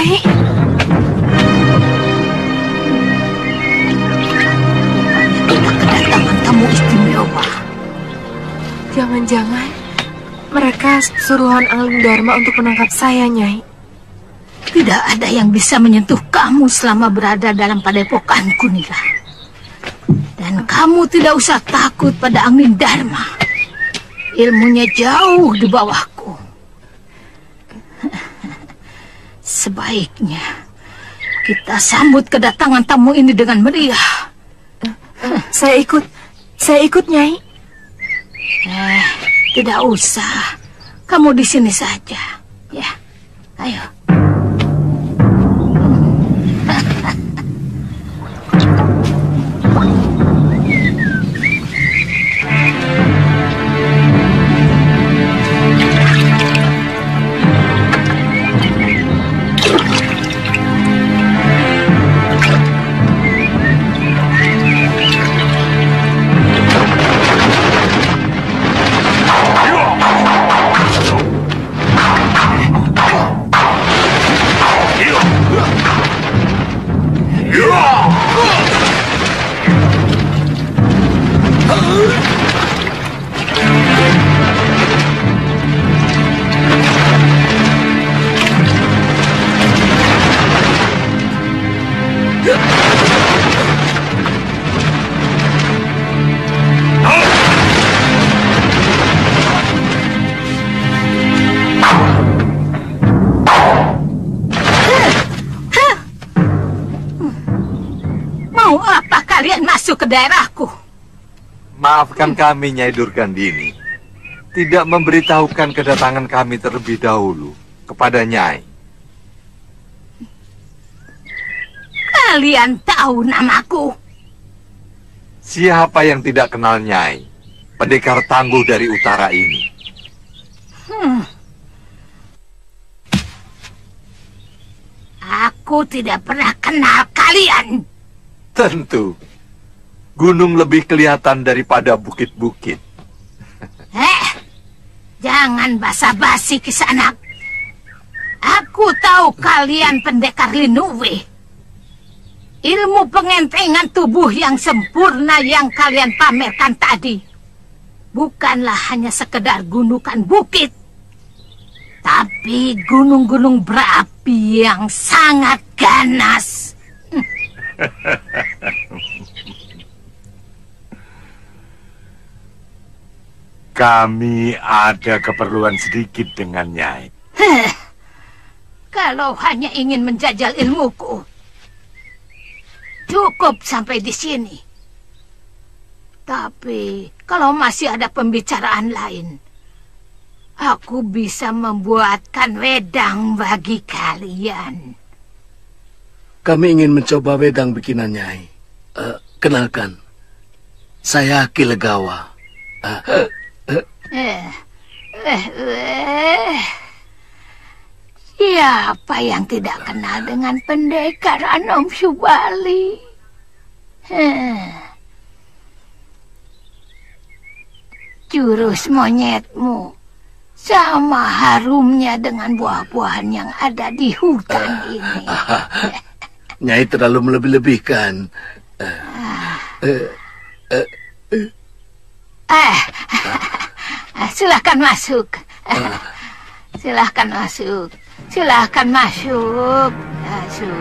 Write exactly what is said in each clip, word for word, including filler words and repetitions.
Nyai. Tidak kedatangan tamu istimewa. Jangan-jangan mereka suruhan Angling Dharma untuk menangkap saya, Nyai. Tidak ada yang bisa menyentuh kamu selama berada dalam padepokanku, Nila. Dan kamu tidak usah takut pada Angling Dharma. Ilmunya jauh di bawahku. Sebaiknya kita sambut kedatangan tamu ini dengan meriah. Saya ikut. Saya ikut, Nyai. Eh, tidak usah. Kamu di sini saja. Ya, ayo. Masuk ke daerahku. Maafkan kami, Nyai Durgandini. Tidak memberitahukan kedatangan kami terlebih dahulu kepada Nyai. Kalian tahu namaku? Siapa yang tidak kenal Nyai? Pendekar tangguh dari utara ini. Hmm. Aku tidak pernah kenal kalian. Tentu. Gunung lebih kelihatan daripada bukit-bukit. Eh, jangan basa-basi Kisanak. Aku tahu kalian pendekar Linuwe. Ilmu pengentengan tubuh yang sempurna yang kalian pamerkan tadi bukanlah hanya sekedar gundukan bukit, tapi gunung-gunung berapi yang sangat ganas. Kami ada keperluan sedikit dengan Nyai. Heh, kalau hanya ingin menjajal ilmuku, cukup sampai di sini. Tapi kalau masih ada pembicaraan lain, aku bisa membuatkan wedang bagi kalian. Kami ingin mencoba wedang bikinan Nyai. Uh, kenalkan, saya Ki Legawa. Uh, uh, Eh, eh, eh. Siapa yang tidak kenal dengan pendekar Anom Subali? Eh. Jurus monyetmu sama harumnya dengan buah-buahan yang ada di hutan ini. Nyai terlalu melebih-lebihkan. Uh, uh, uh, uh. Eh, silahkan masuk. Silahkan masuk. Silahkan masuk. Masuk.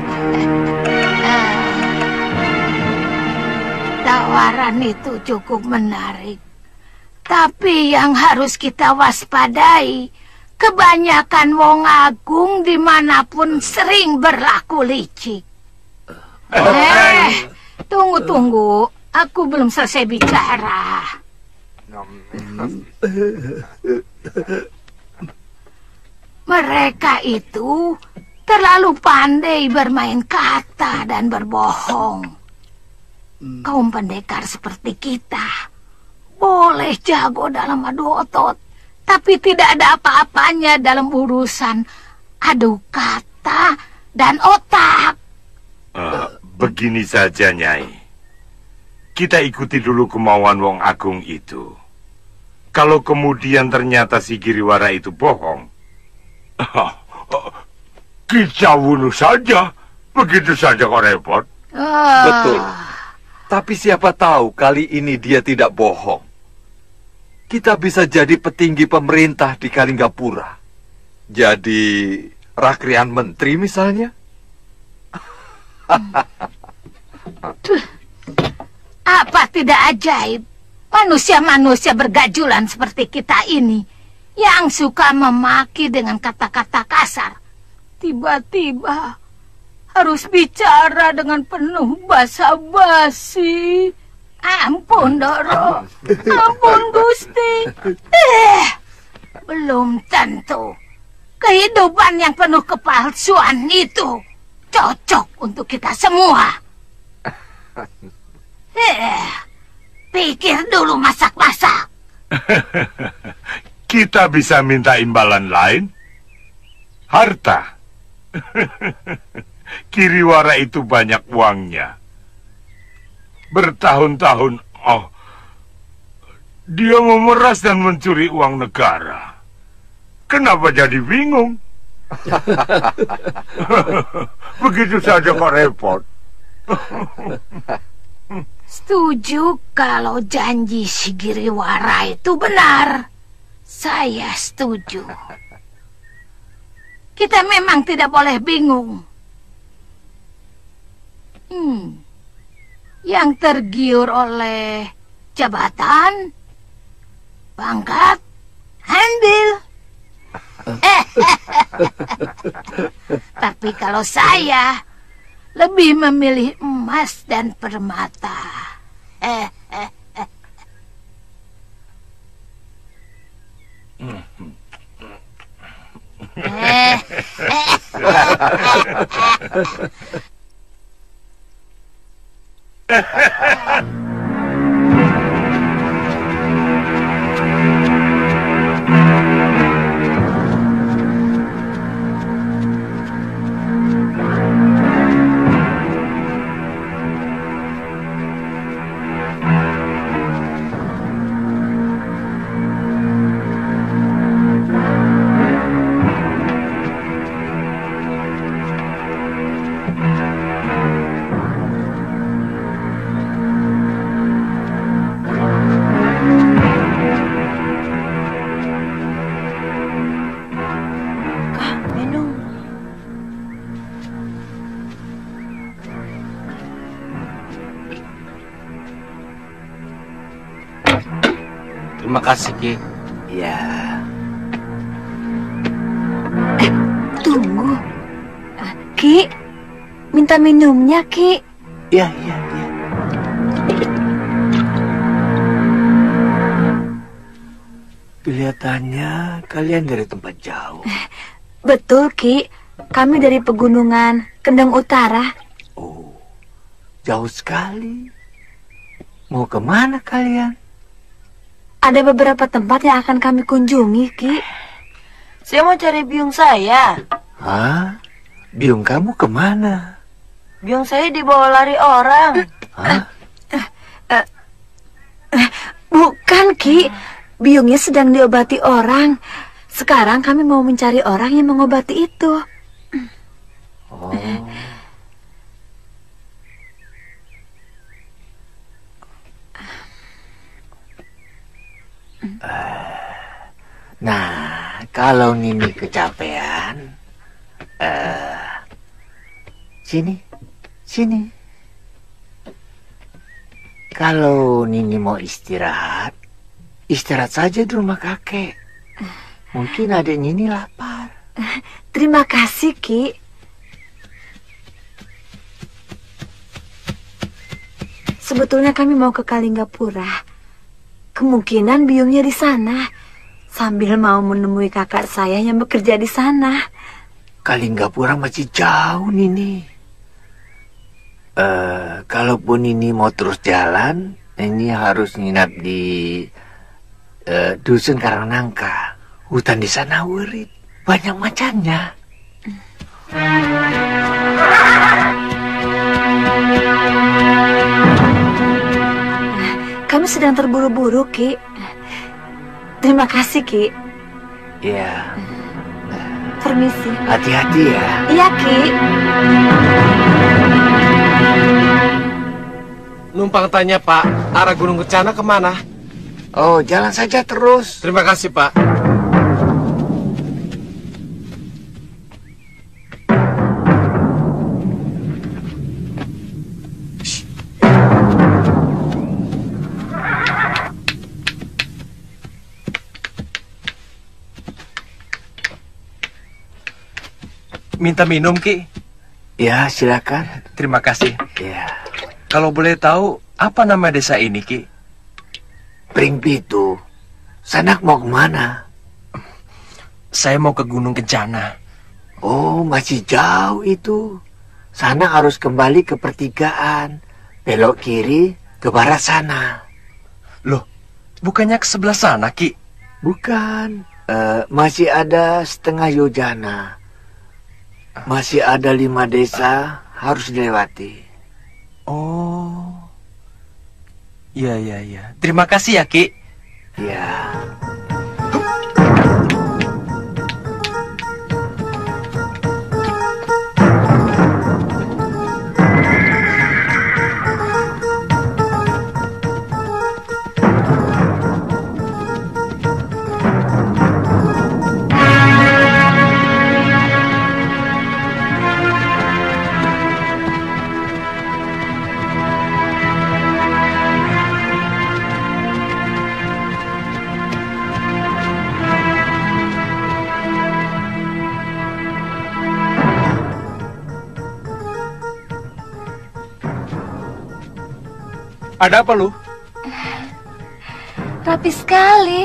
Tawaran itu cukup menarik. Tapi yang harus kita waspadai, kebanyakan wong agung dimanapun sering berlaku licik. Eh, tunggu-tunggu. Aku belum selesai bicara. Mereka itu terlalu pandai bermain kata dan berbohong. Kaum pendekar seperti kita boleh jago dalam adu otot, tapi tidak ada apa-apanya dalam urusan adu kata dan otak. Uh, begini saja, Nyai. Kita ikuti dulu kemauan Wong Agung itu. Kalau kemudian ternyata si Giriwara itu bohong, Kita bunuh saja. Begitu saja kok repot. Ah. Betul. Tapi siapa tahu kali ini dia tidak bohong. Kita bisa jadi petinggi pemerintah di Kalinggapura. Jadi rakrian menteri misalnya. Apa tidak ajaib manusia-manusia bergajulan seperti kita ini yang suka memaki dengan kata-kata kasar tiba-tiba harus bicara dengan penuh basa-basi. Ampun, Doro. Ampun, Gusti. Eh, belum tentu kehidupan yang penuh kepalsuan itu cocok untuk kita semua. Eh, pikir dulu masak-masak. Kita bisa minta imbalan lain. Harta. Kiriwara itu banyak uangnya. Bertahun-tahun, oh, dia memeras dan mencuri uang negara. Kenapa jadi bingung? Begitu saja kok repot. Setuju kalau janji si Giriwara itu benar. Saya setuju. Kita memang tidak boleh bingung. Hmm. Yang tergiur oleh jabatan, pangkat, ambil. Tapi kalau saya lebih memilih emas dan permata. Terima kasih, Ki. Ya. Eh, tunggu. Ah, Ki, minta minumnya, Ki. Ya, ya, ya. Kelihatannya kalian dari tempat jauh. Betul, Ki. Kami dari pegunungan Kendeng Utara. Oh, jauh sekali. Mau kemana kalian? Ada beberapa tempat yang akan kami kunjungi, Ki. Saya mau cari biung saya. Hah? Biung kamu kemana? Biung saya dibawa lari orang. Hah? Bukan, Ki. Biungnya sedang diobati orang. Sekarang kami mau mencari orang yang mengobati itu. Oh. Nah, kalau Nini kecapean, uh, sini, sini. Kalau Nini mau istirahat, istirahat saja di rumah kakek. Mungkin adik Nini lapar. Terima kasih, Ki. Sebetulnya kami mau ke Kalinggapura. Kemungkinan biungnya di sana. Sambil mau menemui kakak saya yang bekerja di sana. Kalinggapura masih jauh, Nini. Uh, kalaupun Nini mau terus jalan, Nini harus nginap di uh, Dusun Karangnangka. Hutan di sana wurit, banyak macannya. Kami sedang terburu-buru, Ki. Terima kasih, Ki. Ya. Permisi. Hati-hati ya. Iya, Ki. Numpang tanya Pak, arah Gunung Kencana kemana? Oh, jalan saja terus. Terima kasih Pak. Minta minum, Ki? Ya, silakan. Terima kasih. Ya. Kalau boleh tahu, apa nama desa ini, Ki? Pringpitu. Sanak mau kemana? Saya mau ke Gunung Kencana. Oh, masih jauh itu. Sana harus kembali ke pertigaan. Belok kiri ke barat sana. Loh, bukannya ke sebelah sana, Ki? Bukan. Uh, masih ada setengah yojana. Masih ada lima desa harus dilewati. Oh. Iya, iya, iya. Terima kasih ya, Ki. Ya. Ada apa lu? Rapi sekali.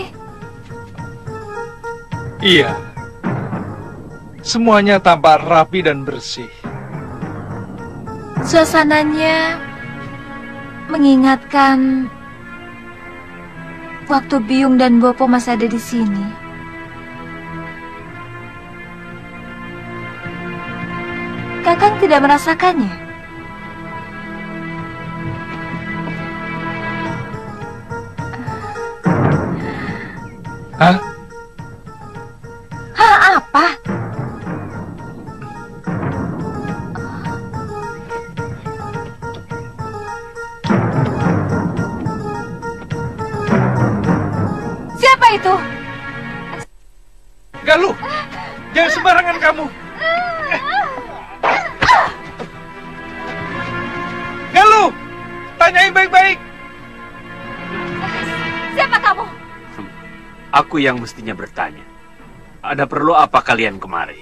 Iya. Semuanya tampak rapi dan bersih. Suasananya mengingatkan waktu Biung dan Bopo masih ada di sini. Kakang tidak merasakannya? Hah? Hah, apa? Siapa itu? Galuh, jangan sembarangan kamu. Galuh, tanyain baik-baik. Siapa kamu? Aku yang mestinya bertanya. Ada perlu apa kalian kemari?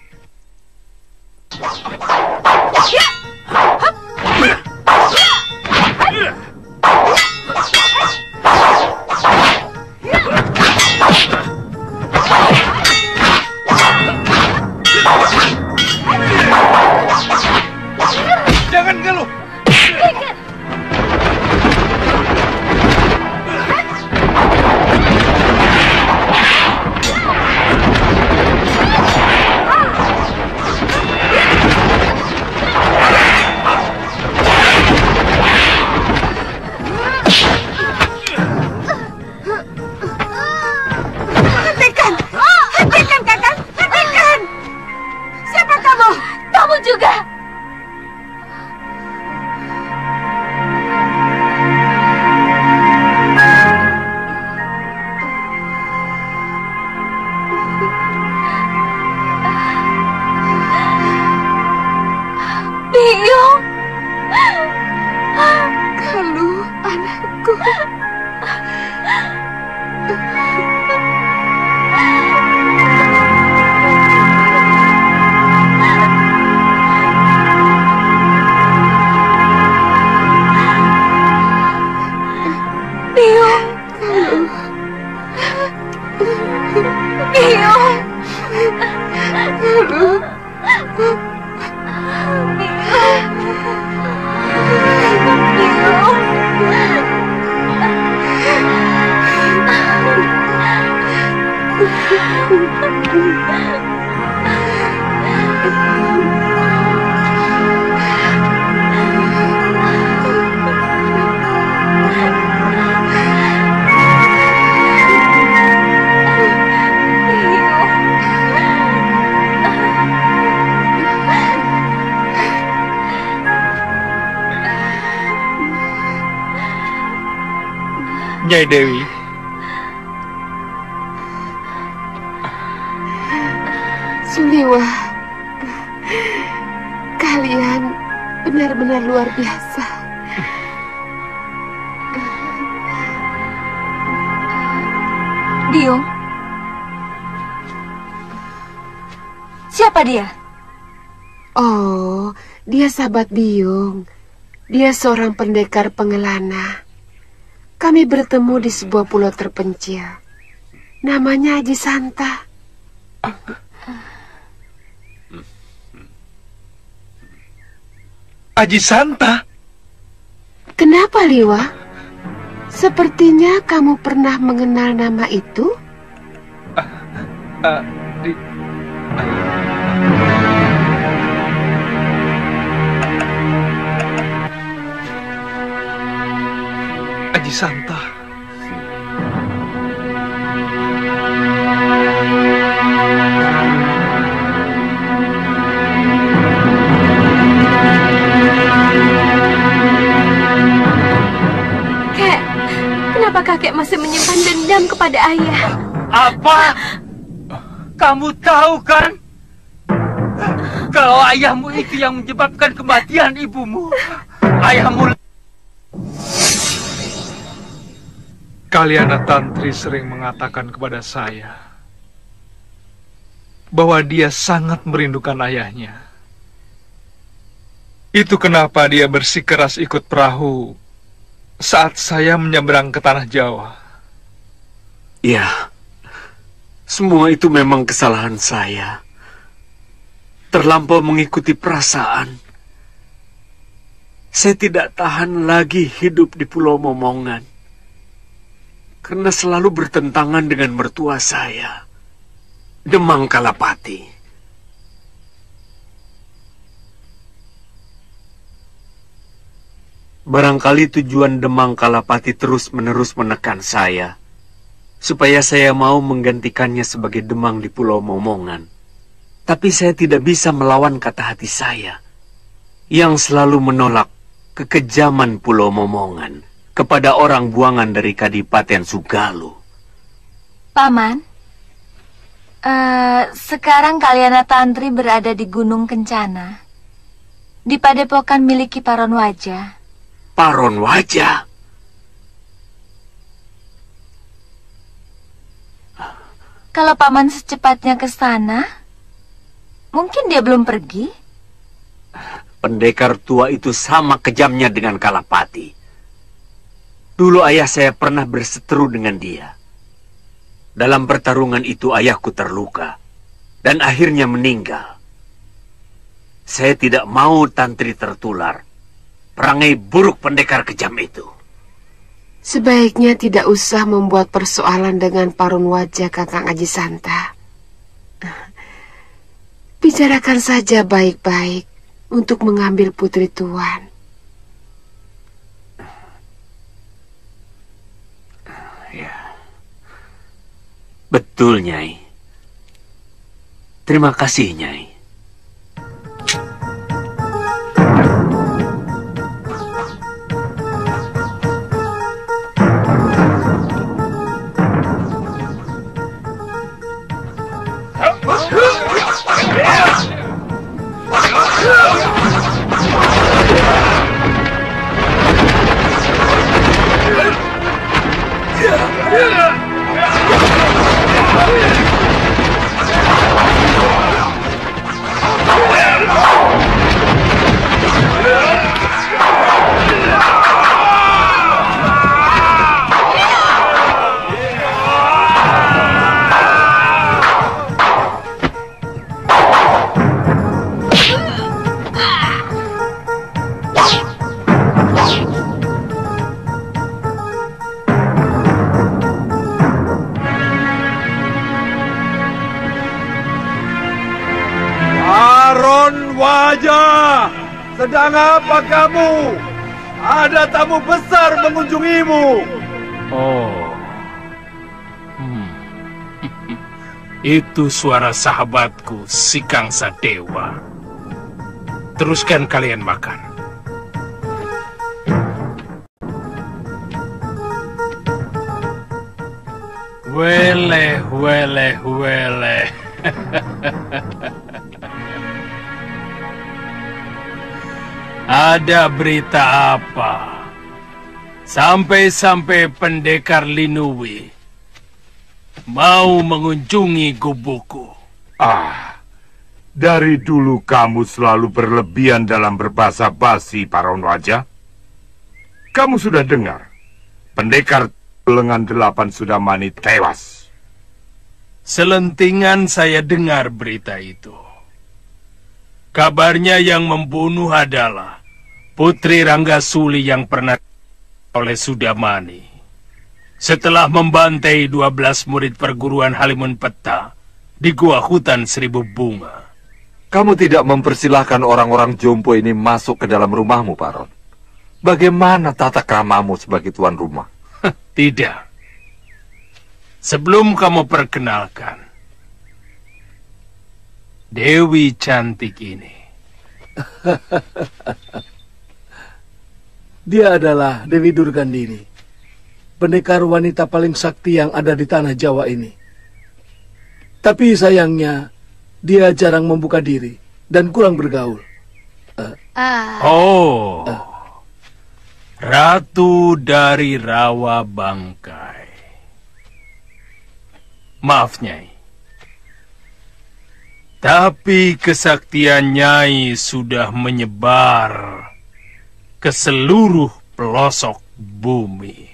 Jangan Galuh. Nyai Dewi. Suliwa, kalian benar-benar luar biasa. Biung, siapa dia? Oh, dia sahabat Biung. Dia seorang pendekar pengelana. Kami bertemu di sebuah pulau terpencil. Namanya Aji Santa. Aji Santa? Kenapa, Liwa? Sepertinya kamu pernah mengenal nama itu? Uh, uh, di... Aji Santa. Kek, kenapa kakek masih menyimpan dendam kepada ayah? Apa? Kamu tahu kan? Kalau ayahmu itu yang menyebabkan kematian ibumu. Ayahmu... Kaliana Tantri sering mengatakan kepada saya bahwa dia sangat merindukan ayahnya. Itu kenapa dia bersikeras ikut perahu saat saya menyeberang ke tanah Jawa. Ya, semua itu memang kesalahan saya. Terlampau mengikuti perasaan. Saya tidak tahan lagi hidup di Pulau Momongan. Karena selalu bertentangan dengan mertua saya, Demang Kalapati. Barangkali tujuan Demang Kalapati terus-menerus menekan saya, supaya saya mau menggantikannya sebagai Demang di Pulau Momongan. Tapi saya tidak bisa melawan kata hati saya, yang selalu menolak kekejaman Pulau Momongan kepada orang buangan dari Kadipaten Sugalu. Paman, uh, sekarang Kaliana Tantri berada di Gunung Kencana, di padepokan milik Ki Paron Wajah. Paron Wajah? Kalau Paman secepatnya ke sana, mungkin dia belum pergi. Pendekar tua itu sama kejamnya dengan Kalapati. Dulu ayah saya pernah berseteru dengan dia. Dalam pertarungan itu ayahku terluka dan akhirnya meninggal. Saya tidak mau Tantri tertular perangai buruk pendekar kejam itu. Sebaiknya tidak usah membuat persoalan dengan Paron Wajah, Kakang Aji Santa. Bicarakan saja baik-baik untuk mengambil putri tuan. Betul, Nyai. Terima kasih, Nyai. Wajah, sedang apa kamu? Ada tamu besar mengunjungimu. Oh, hmm. Itu suara sahabatku, si Kangsa Dewa. Teruskan kalian makan. Weleh, weleh, weleh. Ada berita apa? Sampai-sampai pendekar Linui mau mengunjungi gubukku. Ah, dari dulu kamu selalu berlebihan dalam berbahasa basi, Paron Wajah. Kamu sudah dengar, pendekar lengan delapan sudah mani tewas. Selentingan saya dengar berita itu. Kabarnya yang membunuh adalah Putri Ranggasuli yang pernah oleh Sudamani. Setelah membantai dua belas murid perguruan Halimun Peta di gua hutan seribu bunga. Kamu tidak mempersilahkan orang-orang jompo ini masuk ke dalam rumahmu, Paron. Bagaimana tata kramamu sebagai tuan rumah? Tidak. Sebelum kamu perkenalkan Dewi cantik ini. Dia adalah Dewi Durgandini, pendekar wanita paling sakti yang ada di tanah Jawa ini. Tapi sayangnya, dia jarang membuka diri dan kurang bergaul. Uh, oh, uh. Ratu dari Rawa Bangkai. Maaf, Nyai. Tapi kesaktian Nyai sudah menyebar ke seluruh pelosok bumi.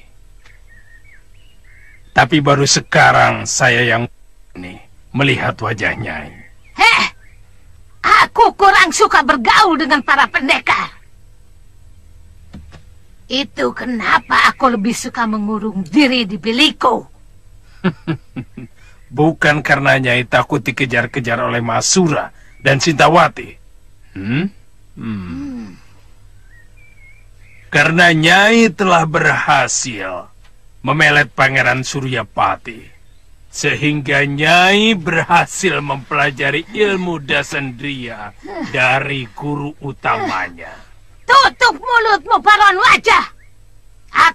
Tapi baru sekarang saya yang ini melihat wajah Nyai. Heh, aku kurang suka bergaul dengan para pendekar. Itu kenapa aku lebih suka mengurung diri di bilikku. Bukan karena Nyai takut dikejar-kejar oleh Masura dan Sintawati. Hmm? Hmm. Hmm. Karena Nyai telah berhasil memelet Pangeran Suryapati. Sehingga Nyai berhasil mempelajari ilmu Dasendriya dari guru utamanya. Tutup mulutmu, Paron Wajah! Aku...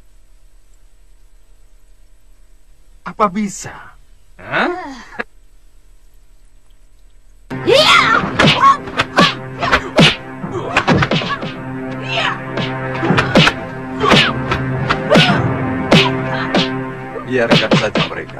Apa bisa? Hah? Iya! Biarkan saja mereka.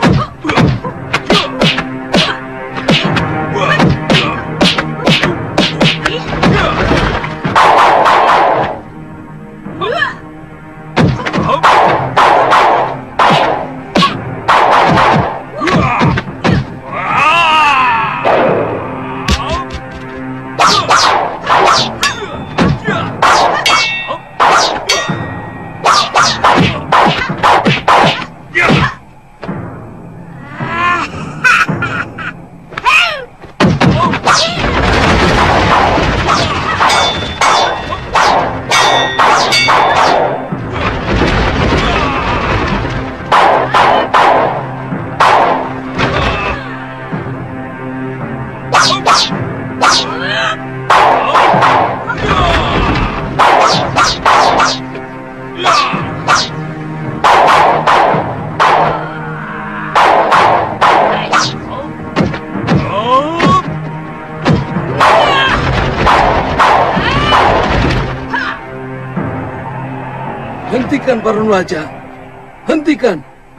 Hentikan, Paron Wajah. Hentikan.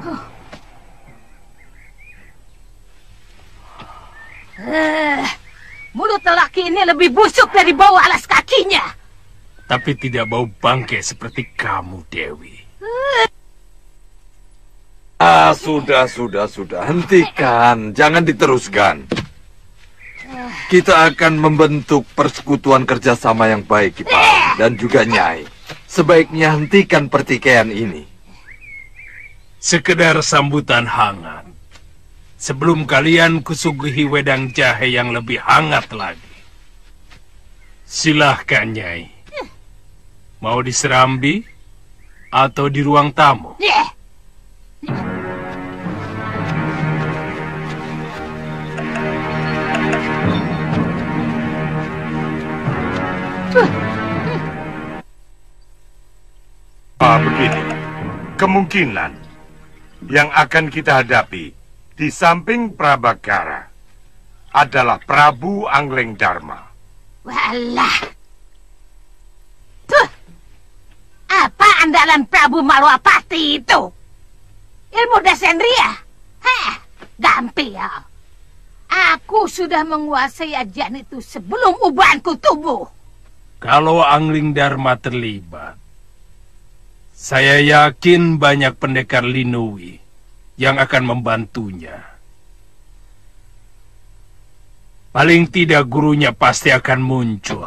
Uh, mulut lelaki ini lebih busuk dari bau alas kakinya. Tapi tidak bau bangke seperti kamu, Dewi. Ah, sudah, sudah, sudah. Hentikan. Jangan diteruskan. Kita akan membentuk persekutuan kerjasama yang baik, Kipar, dan juga Nyai. Sebaiknya hentikan pertikaian ini. Sekedar sambutan hangat. Sebelum kalian kusuguhi wedang jahe yang lebih hangat lagi. Silahkan, Nyai. Mau di Serambi atau di ruang tamu? Ah, begini. Kemungkinan Yang akan kita hadapi di samping Prabakara adalah Prabu Angleng Dharma. Walah. Tuh. Apa andalan Prabu Malwapati itu? Ilmu Desendria? Hah, dampi ya. Aku sudah menguasai ajian itu sebelum ubanku tumbuh. Kalau Angling Dharma terlibat, saya yakin banyak pendekar Linui yang akan membantunya. Paling tidak gurunya pasti akan muncul.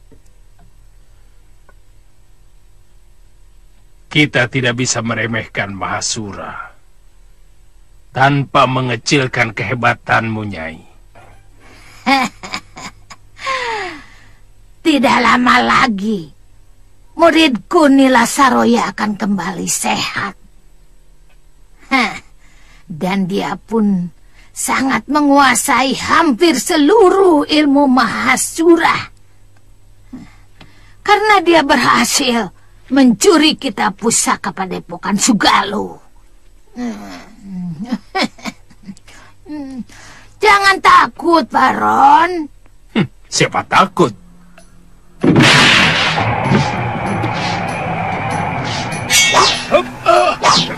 Kita tidak bisa meremehkan Mahasura tanpa mengecilkan kehebatanmu, Nyai. Tidak lama lagi, muridku Nila Saroya akan kembali sehat. Hah, dan dia pun sangat menguasai hampir seluruh ilmu Mahasura. Karena dia berhasil mencuri kitab pusaka Padepokan Sugalo. Jangan takut, Baron. Hmm, siapa takut? Hup, uh.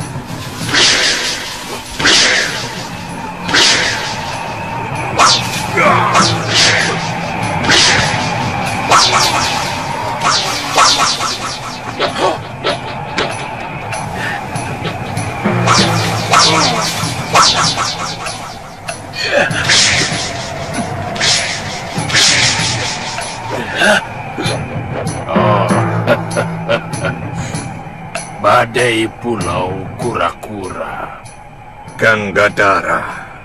Oh. Badai Pulau Kura-Kura. Ganggadara.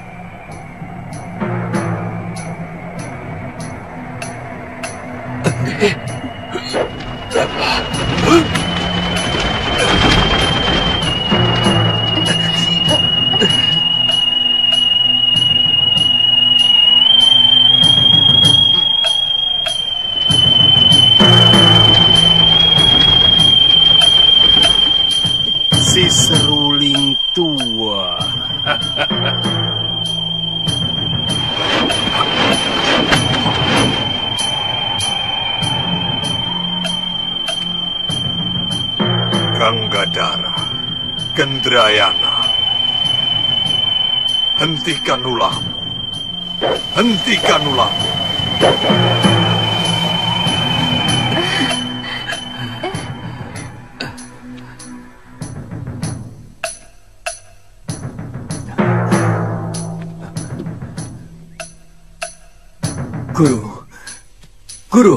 Si seruling tua. Ganggadara, Gendrayana, hentikan ulahmu, hentikan ulahmu. Guru, Guru.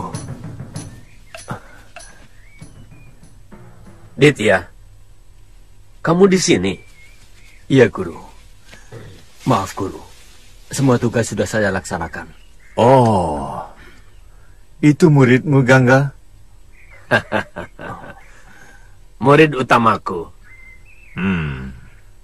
Ditya, kamu di sini? Iya, Guru. Maaf, Guru. Semua tugas sudah saya laksanakan. Oh, itu muridmu, Gangga? Murid utamaku. Hmm.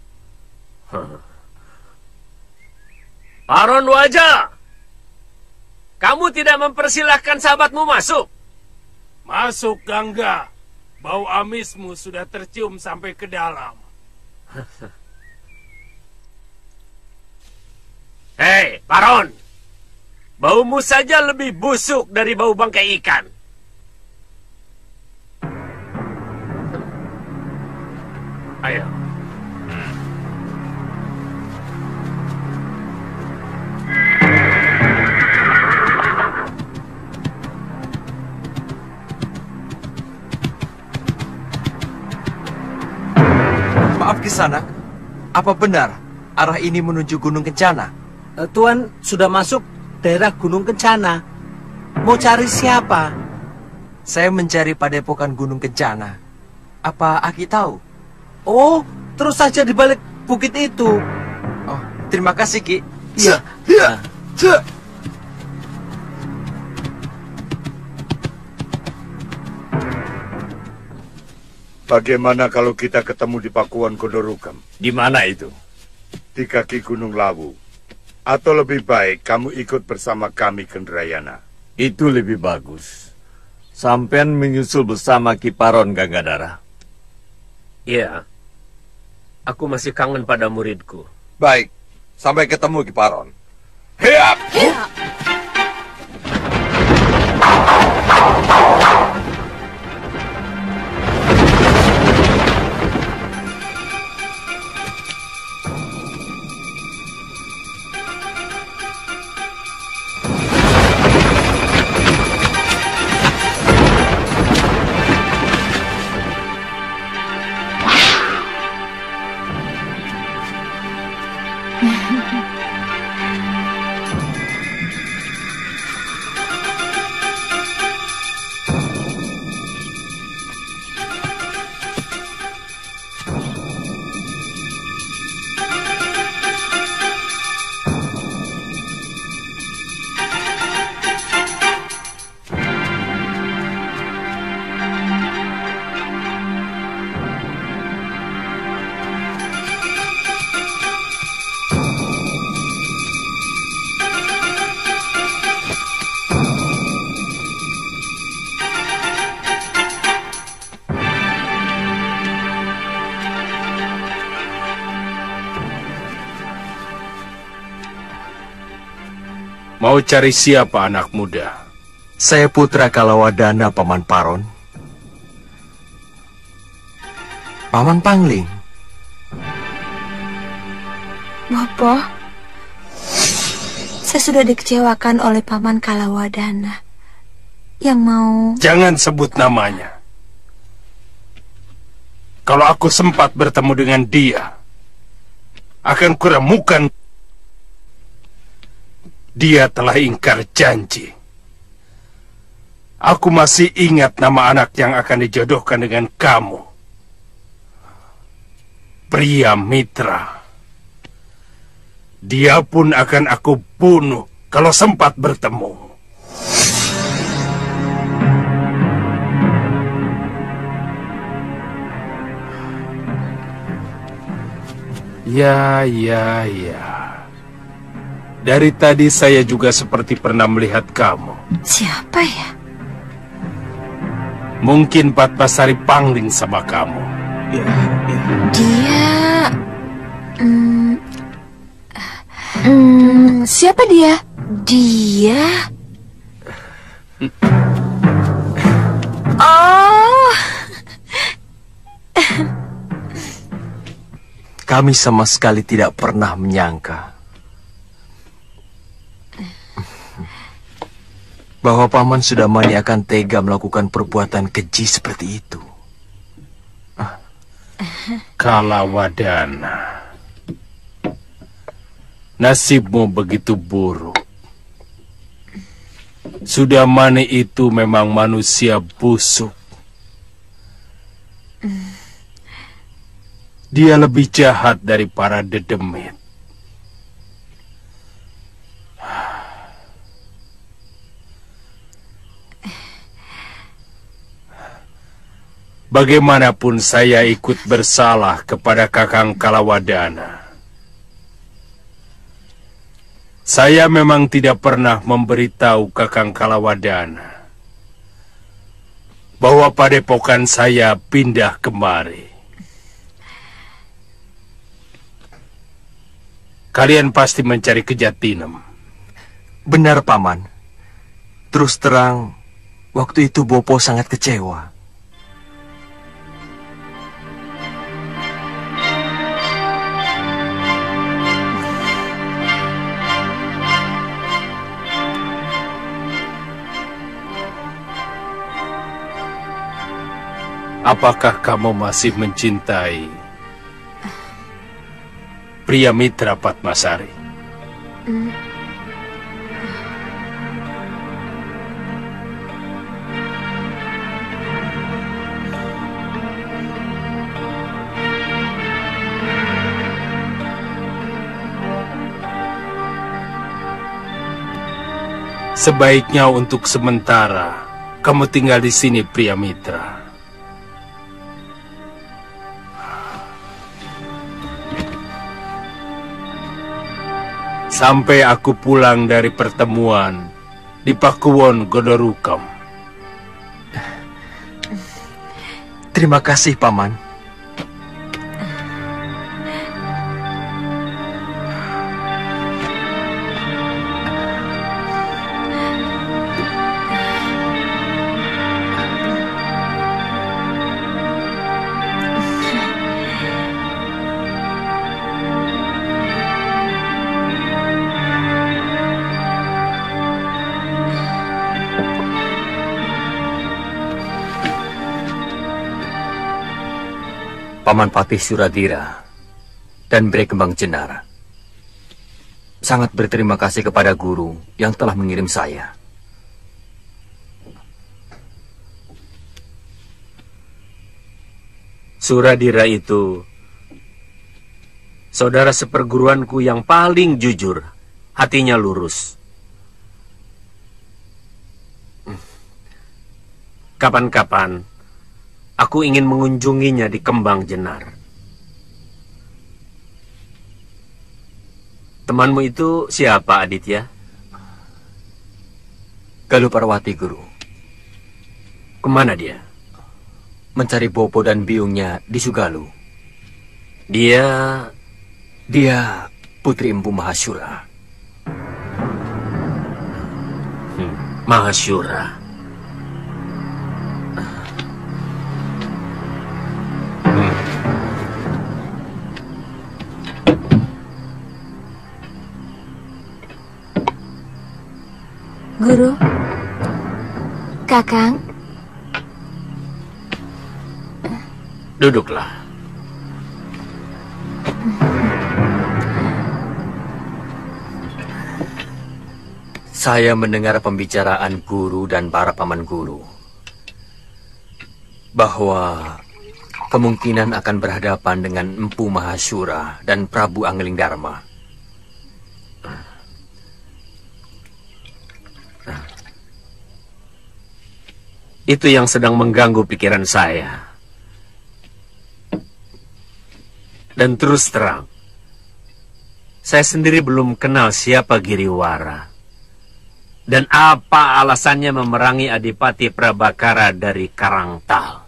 Paron Wajah, kamu tidak mempersilahkan sahabatmu masuk? Masuk, Gangga. Bau amismu sudah tercium sampai ke dalam. Hei, Paron. Baumu saja lebih busuk dari bau bangkai ikan. Ayo. Maaf Kisanak, apa benar arah ini menuju Gunung Kencana? Uh, Tuan sudah masuk daerah Gunung Kencana. Mau cari siapa? Saya mencari Padepokan Gunung Kencana. Apa Aki tahu? Oh, terus saja di balik bukit itu. Oh, terima kasih Ki. Iya, iya. Bagaimana kalau kita ketemu di Pakuan Kodorukam? Di mana itu? Di kaki Gunung Lawu. Atau lebih baik kamu ikut bersama kami Gendrayana. Itu lebih bagus. Sampean menyusul bersama Kiparon Ganggadara. Iya. Aku masih kangen pada muridku. Baik, sampai ketemu Kiparon. Hiap! Hiap! Mau cari siapa anak muda? Saya putra Kalawadana, Paman Paron. Paman Pangling. Bopo, saya sudah dikecewakan oleh Paman Kalawadana yang mau... Jangan sebut namanya. Kalau aku sempat bertemu dengan dia, akan kuremukan. Dia telah ingkar janji. Aku masih ingat nama anak yang akan dijodohkan dengan kamu. Pria Mitra. Dia pun akan aku bunuh kalau sempat bertemu. Ya, ya, ya. Dari tadi saya juga seperti pernah melihat kamu. Siapa ya? Mungkin Patmasari Pangling sama kamu. Ya, ya. Dia... Hmm, hmm, siapa dia? Dia... Oh... Kami sama sekali tidak pernah menyangka bahwa Paman Sudamani akan tega melakukan perbuatan keji seperti itu. Kalawadana, nasibmu begitu buruk. Sudamani itu memang manusia busuk. Dia lebih jahat dari para dedemit. Bagaimanapun saya ikut bersalah kepada Kakang Kalawadana. Saya memang tidak pernah memberitahu Kakang Kalawadana bahwa padepokan saya pindah kemari. Kalian pasti mencari Kejatinem. Benar, Paman. Terus terang, waktu itu Bopo sangat kecewa. Apakah kamu masih mencintai pria Mitra Patmasari? Hmm. Sebaiknya untuk sementara kamu tinggal di sini, pria Mitra. Sampai aku pulang dari pertemuan di Pakuwon Godorukam. Terima kasih, Paman. Paman Patih Suradira dan Bray Kembang Jenar sangat berterima kasih kepada guru yang telah mengirim saya. Suradira itu saudara seperguruanku yang paling jujur, hatinya lurus. Kapan-kapan aku ingin mengunjunginya di Kembang Jenar. Temanmu itu siapa, Aditya? Galuh Parwati, Guru. Kemana dia? Mencari Bopo dan biungnya di Sugalu. Dia... Dia Putri Empu Mahasyura. Hmm, Mahasyura. Guru, Kakang. Duduklah. Saya mendengar pembicaraan guru dan para paman guru bahwa kemungkinan akan berhadapan dengan Empu Mahasyura dan Prabu Angling Dharma. Itu yang sedang mengganggu pikiran saya. Dan terus terang, saya sendiri belum kenal siapa Giriwara. Dan apa alasannya memerangi Adipati Prabakara dari Karangtal.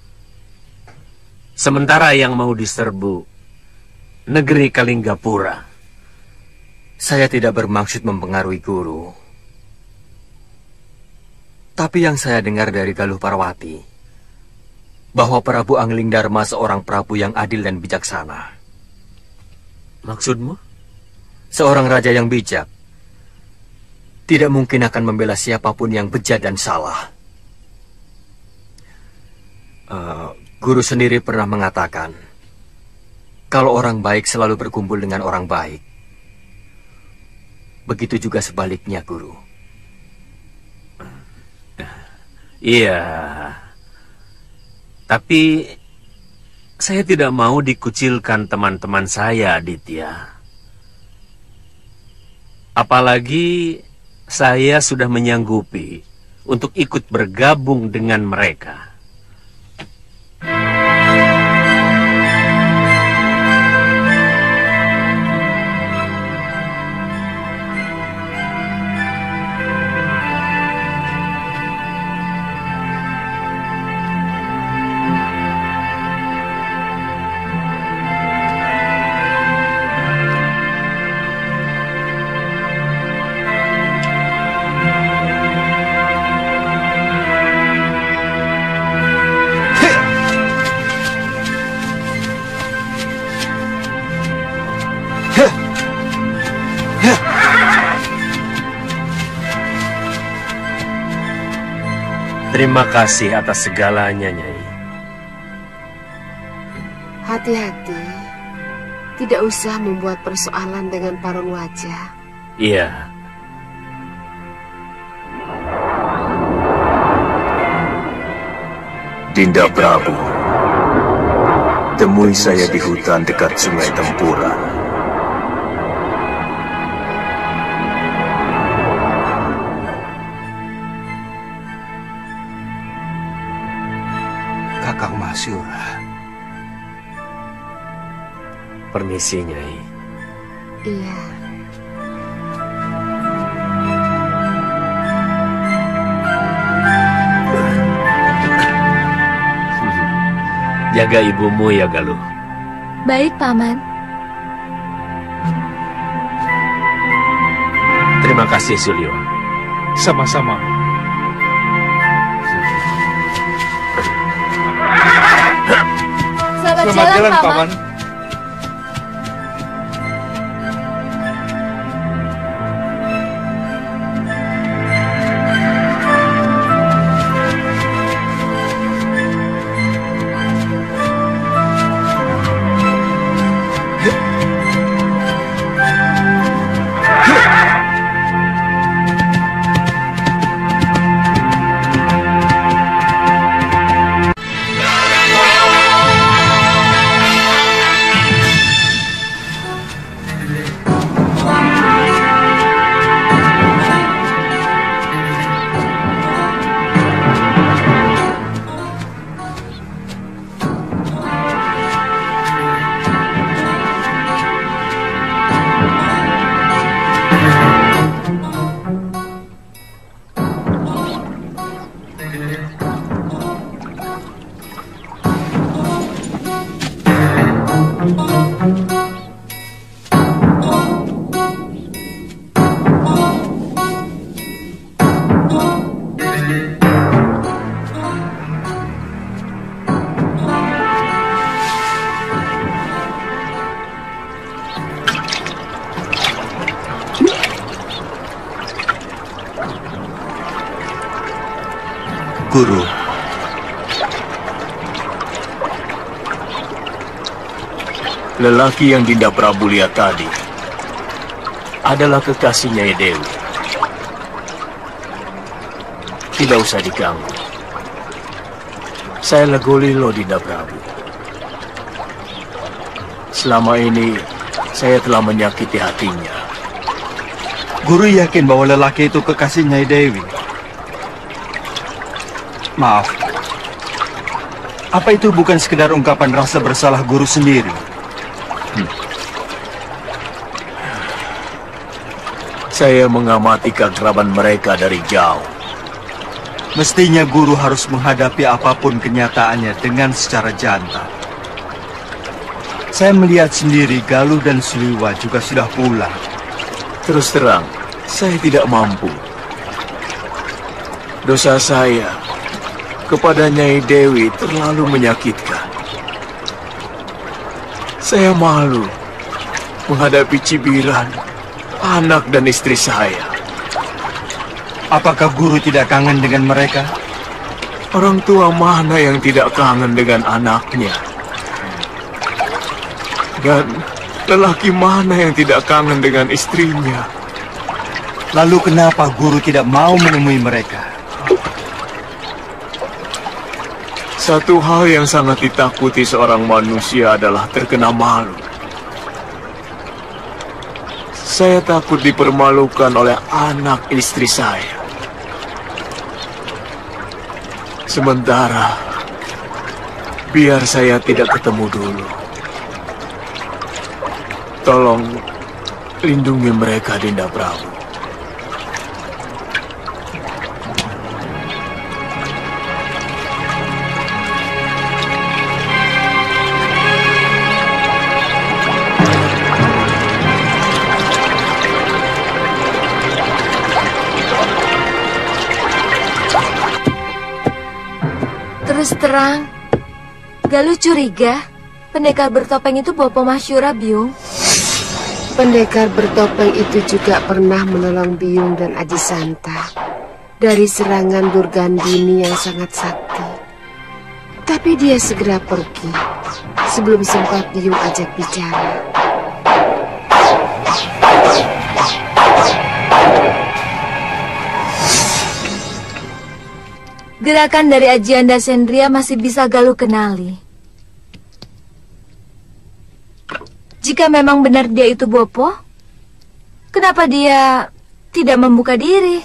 Sementara yang mau diserbu negeri Kalinggapura. Saya tidak bermaksud mempengaruhi guru. Tapi yang saya dengar dari Galuh Parwati, bahwa Prabu Angling Dharma seorang prabu yang adil dan bijaksana. Maksudmu? Seorang raja yang bijak tidak mungkin akan membela siapapun yang bejat dan salah. Uh, guru sendiri pernah mengatakan, kalau orang baik selalu berkumpul dengan orang baik. Begitu juga sebaliknya, Guru. Iya, tapi saya tidak mau dikucilkan teman-teman saya, Aditya. Apalagi saya sudah menyanggupi untuk ikut bergabung dengan mereka. Terima kasih atas segalanya, Nyai. Hati-hati. Tidak usah membuat persoalan dengan Parun Wajah. Iya. Dinda Prabu, temui saya di hutan dekat Sungai Tempuran. Kakang Mahasyura. Permisi, Nyai. Iya. Jaga ibumu ya, Galuh. Baik, Paman. Terima kasih, Sulyo. Sama-sama. Selamat, Selamat jalan, jalan, Paman. Paman. Guru. Lelaki yang Dinda Prabu lihat tadi adalah kekasihnya Nyai Dewi. Tidak usah diganggu. Saya Legolilo, Dinda Prabu. Selama ini saya telah menyakiti hatinya. Guru yakin bahwa lelaki itu kekasih Nyai Dewi? Maaf. Apa itu bukan sekedar ungkapan rasa bersalah guru sendiri? Hmm. Saya mengamati keakraban mereka dari jauh. Mestinya guru harus menghadapi apapun kenyataannya dengan secara jantan. Saya melihat sendiri Galuh dan Suliwa juga sudah pulang. Terus terang, saya tidak mampu. Dosa saya kepada Nyai Dewi terlalu menyakitkan. Saya malu menghadapi cibiran anak dan istri saya. Apakah guru tidak kangen dengan mereka? Orang tua mana yang tidak kangen dengan anaknya? Dan lelaki mana yang tidak kangen dengan istrinya? Lalu kenapa guru tidak mau menemui mereka? Satu hal yang sangat ditakuti seorang manusia adalah terkena malu. Saya takut dipermalukan oleh anak istri saya. Sementara, biar saya tidak ketemu dulu. Tolong lindungi mereka, Dinda Prabu. Terus terang, Galuh curiga pendekar bertopeng itu Bopo Masyura, Biung. Pendekar bertopeng itu juga pernah menolong Biung dan Aji Santa dari serangan Durgandini yang sangat sakti. Tapi dia segera pergi sebelum sempat Biung ajak bicara. Gerakan dari Ajianda Sendria masih bisa Galuh kenali. Jika memang benar dia itu Bopo, kenapa dia tidak membuka diri?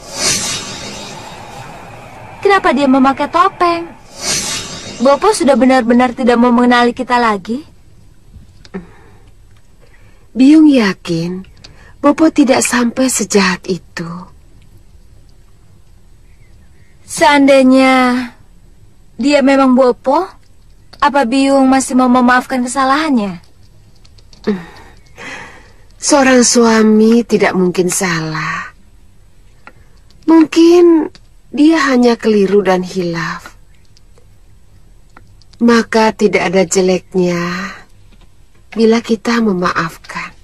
Kenapa dia memakai topeng? Bopo sudah benar-benar tidak mau mengenali kita lagi? Biung yakin Bopo tidak sampai sejahat itu. Seandainya dia memang Bopo, apa Biung masih mau memaafkan kesalahannya? Seorang suami tidak mungkin salah. Mungkin dia hanya keliru dan hilaf. Maka tidak ada jeleknya bila kita memaafkan.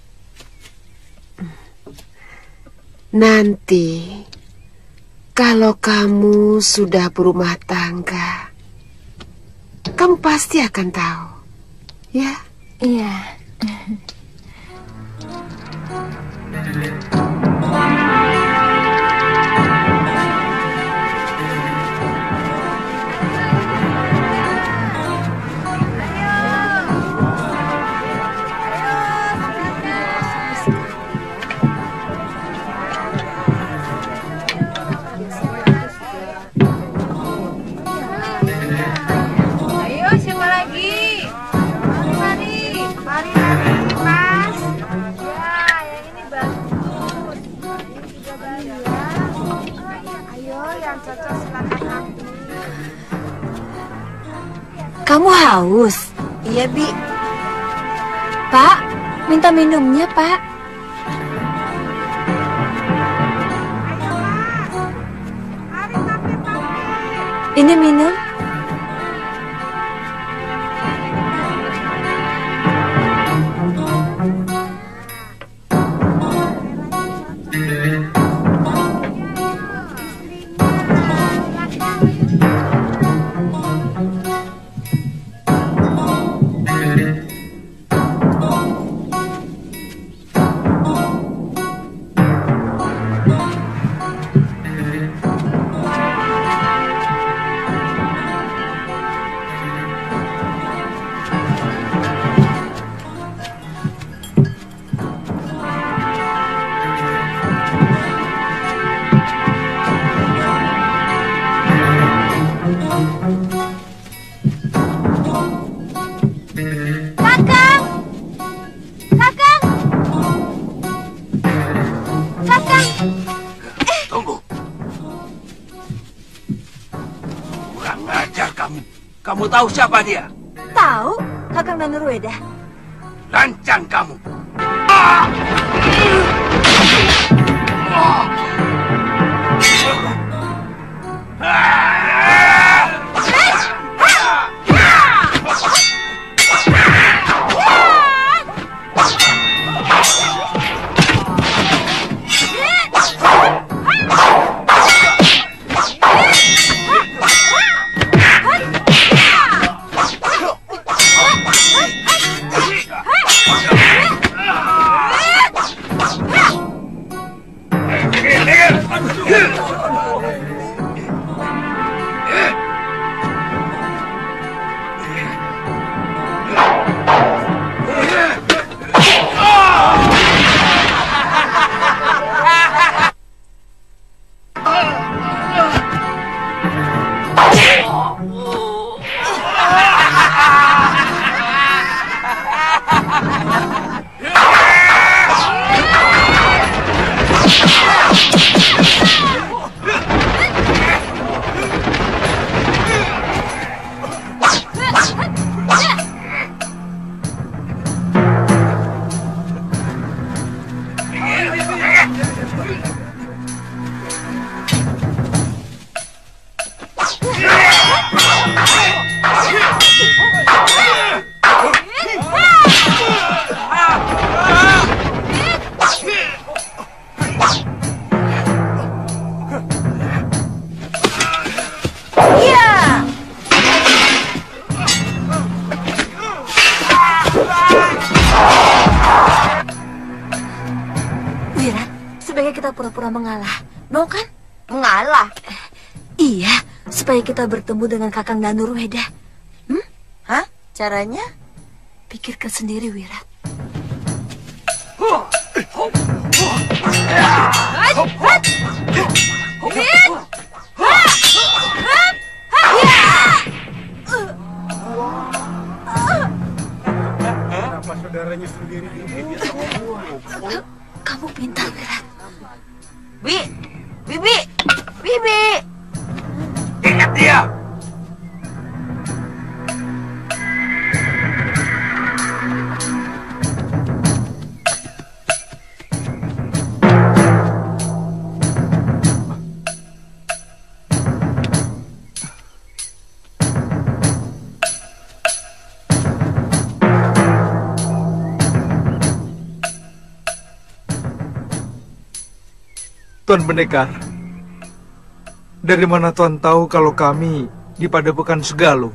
Nanti kalau kamu sudah berumah tangga, kamu pasti akan tahu, ya? Iya. Kamu haus? Iya, Bi. Pak, minta minumnya, Pak. Ini minum. Kamu tahu siapa dia? Tahu, Kakang Danurueda. Lancang kamu. Ah! Ah! Pura-pura mengalah, mau kan? Mengalah? Eh, iya, supaya kita bertemu dengan Kakang Danurueda. Hmm? Hah? Caranya? Pikirkan sendiri, Wirat. Kenapa saudaranya sendiri ini? Kamu pintar, Wirat. Bi, Bibi, Bibi. Ingat dia. Tuan Pendekar, dari mana Tuan tahu kalau kami di Padepokan Segaluh?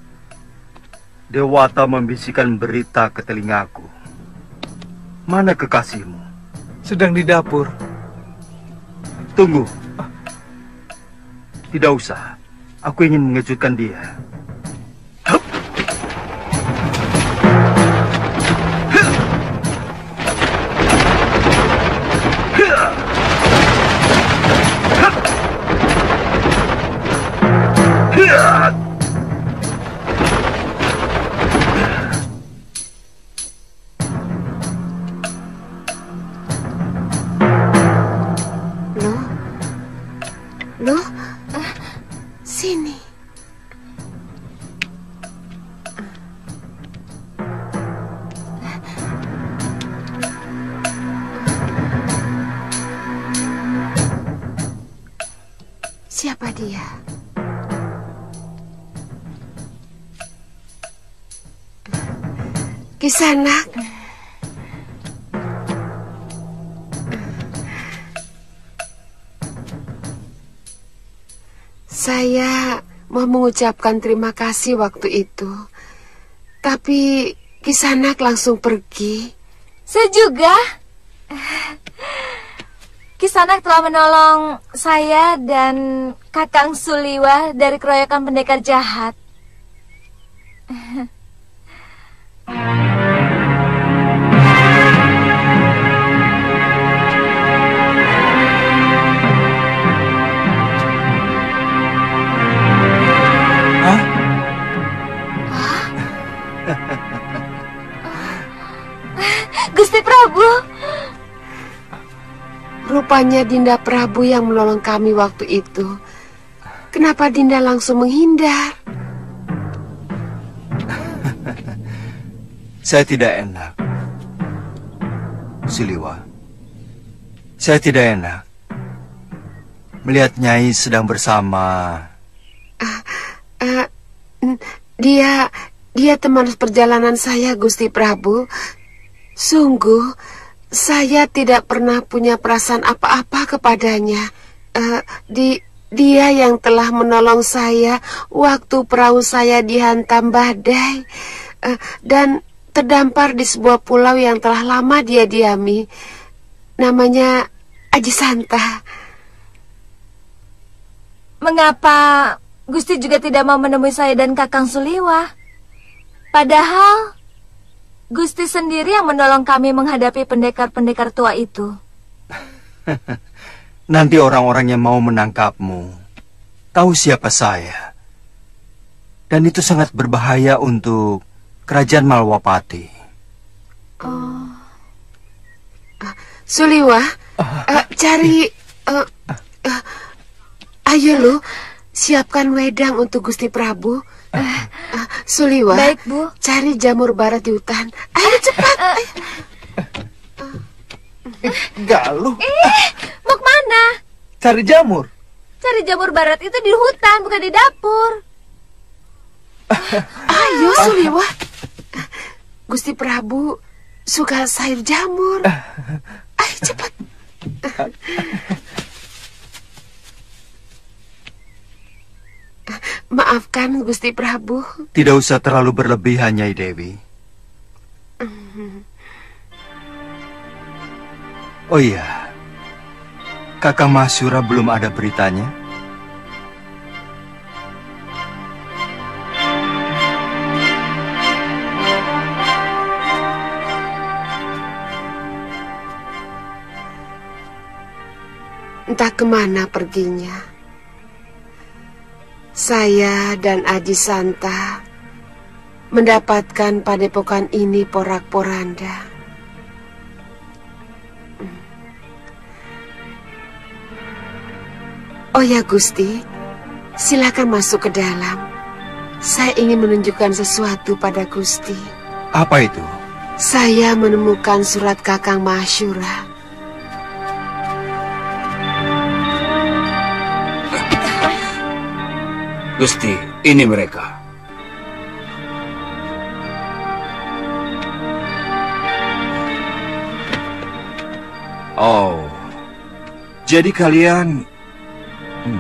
Dewata membisikkan berita ke telingaku. Mana kekasihmu? Sedang di dapur. Tunggu. Tidak usah. Aku ingin mengejutkan dia. Loh, uh, sini. Siapa dia? Kisanak. Saya mau mengucapkan terima kasih waktu itu. Tapi Kisanak langsung pergi? Saya juga. Kisanak telah menolong saya dan Kakang Suliwa dari keroyokan pendekar jahat. Gusti Prabu. Rupanya Dinda Prabu yang menolong kami waktu itu. Kenapa Dinda langsung menghindar? Saya tidak enak. Suliwa, saya tidak enak melihat Nyai sedang bersama. Uh, uh, dia, dia teman perjalanan saya, Gusti Prabu. Sungguh, saya tidak pernah punya perasaan apa-apa kepadanya. Uh, di, dia yang telah menolong saya waktu perahu saya dihantam badai uh, dan terdampar di sebuah pulau yang telah lama dia diami. Namanya Aji Santa. Mengapa Gusti juga tidak mau menemui saya dan Kakang Suliwa? Padahal Gusti sendiri yang menolong kami menghadapi pendekar-pendekar tua itu. Nanti orang-orang yang mau menangkapmu tahu siapa saya. Dan itu sangat berbahaya untuk Kerajaan Malwapati. Oh. Uh, Suliwa, uh, cari... Uh, uh, ayo lu, siapkan wedang untuk Gusti Prabu. Uh, uh, Suliwa, baik, Bu. Cari jamur barat di hutan. Ayo cepat. Uh, uh. Galuh. Eh, mau kemana? Cari jamur. Cari jamur barat itu di hutan, bukan di dapur. Ayo Suliwa. Gusti Prabu suka sayur jamur. Ayo cepat. Maafkan Gusti Prabu. Tidak usah terlalu berlebihan, Nyai Dewi. Oh iya, Kakang Masyura belum ada beritanya? Entah kemana perginya. Saya dan Aji Santa mendapatkan padepokan ini porak-poranda. Oh ya Gusti, silakan masuk ke dalam. Saya ingin menunjukkan sesuatu pada Gusti. Apa itu? Saya menemukan surat Kakang Masyura. Gusti, ini mereka. Oh, jadi kalian... Hmm.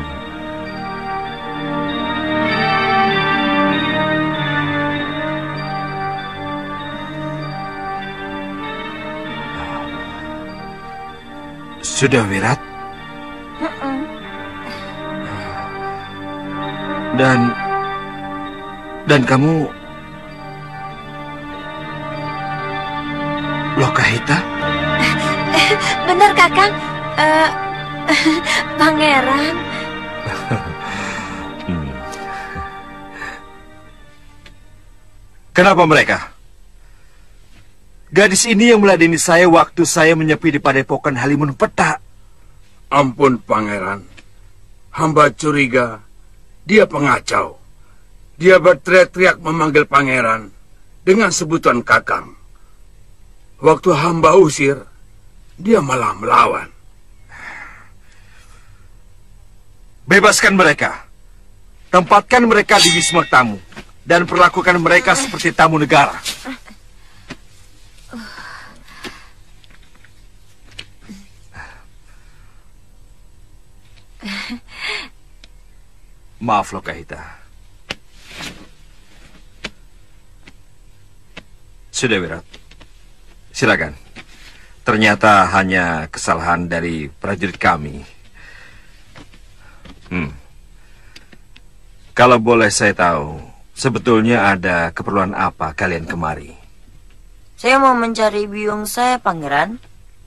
Sudah Wirat? Uh-uh. Dan... Dan kamu... Lokahita? Benar, Kakang. Uh, Pangeran. hmm. Kenapa mereka? Gadis ini yang meladeni saya waktu saya menyepi di padepokan Halimun Peta. Ampun, Pangeran. Hamba curiga dia pengacau. Dia berteriak-teriak memanggil Pangeran dengan sebutan Kakang. Waktu hamba usir, dia malah melawan. Bebaskan mereka. Tempatkan mereka di wisma tamu. Dan perlakukan mereka seperti tamu negara. Maaf, Lokahita. Sudah, Wirat. Silakan. Ternyata hanya kesalahan dari prajurit kami. Hmm. Kalau boleh saya tahu, sebetulnya ada keperluan apa kalian kemari? Saya mau mencari biung saya, Pangeran.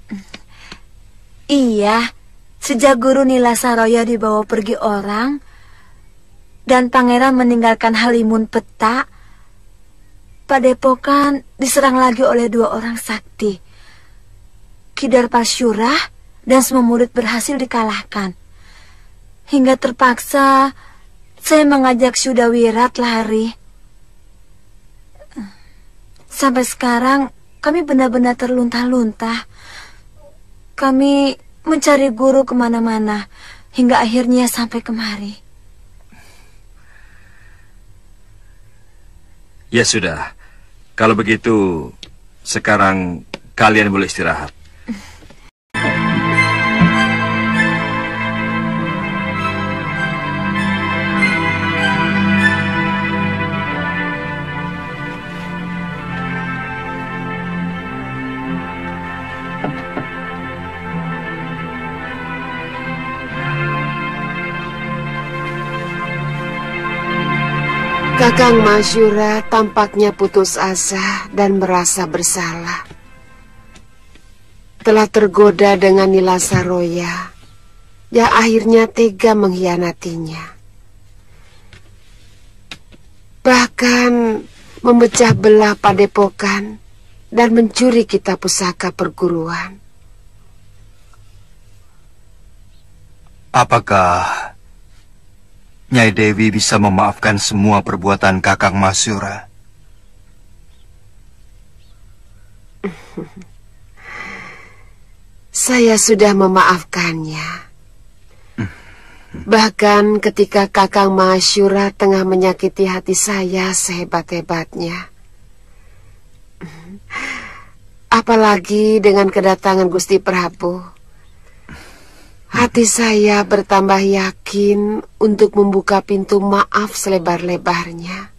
Iya, sejak Guru Nilasaroya dibawa pergi orang dan Pangeran meninggalkan Halimun Peta, Padepokan diserang lagi oleh dua orang sakti. Kidar Parsyurah dan semua murid berhasil dikalahkan. Hingga terpaksa saya mengajak Sudawirat lari. Sampai sekarang kami benar-benar terlunta-lunta. Kami mencari guru kemana-mana hingga akhirnya sampai kemari. Ya sudah, kalau begitu sekarang kalian boleh istirahat. Kakang Masyura tampaknya putus asa dan merasa bersalah. Telah tergoda dengan Nilasaroya, ya akhirnya tega mengkhianatinya. Bahkan memecah belah padepokan dan mencuri kitab pusaka perguruan. Apakah Nyai Dewi bisa memaafkan semua perbuatan Kakang Masyura? Saya sudah memaafkannya. Bahkan ketika Kakang Masyura tengah menyakiti hati saya sehebat-hebatnya. Apalagi dengan kedatangan Gusti Prabu. Hati saya bertambah yakin untuk membuka pintu maaf selebar-lebarnya.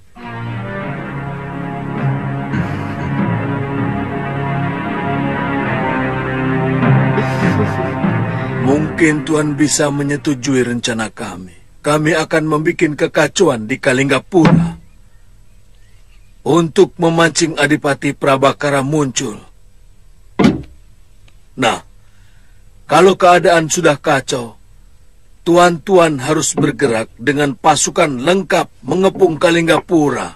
Mungkin Tuan bisa menyetujui rencana kami. Kami akan membuat kekacauan di Kalinggapura untuk memancing Adipati Prabakara muncul. Nah, kalau keadaan sudah kacau, tuan-tuan harus bergerak dengan pasukan lengkap mengepung Kalinggapura.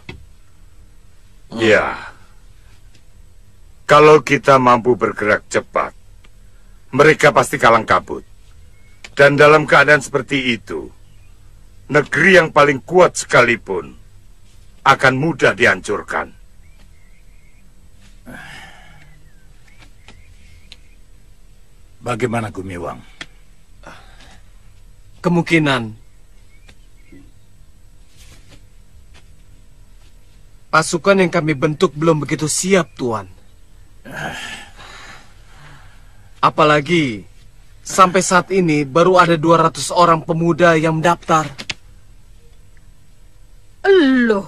Ya, kalau kita mampu bergerak cepat, mereka pasti kalang kabut. Dan dalam keadaan seperti itu, negeri yang paling kuat sekalipun akan mudah dihancurkan. Bagaimana Gumiwang? Kemungkinan pasukan yang kami bentuk belum begitu siap, Tuan. Apalagi sampai saat ini baru ada dua ratus orang pemuda yang mendaftar. Loh.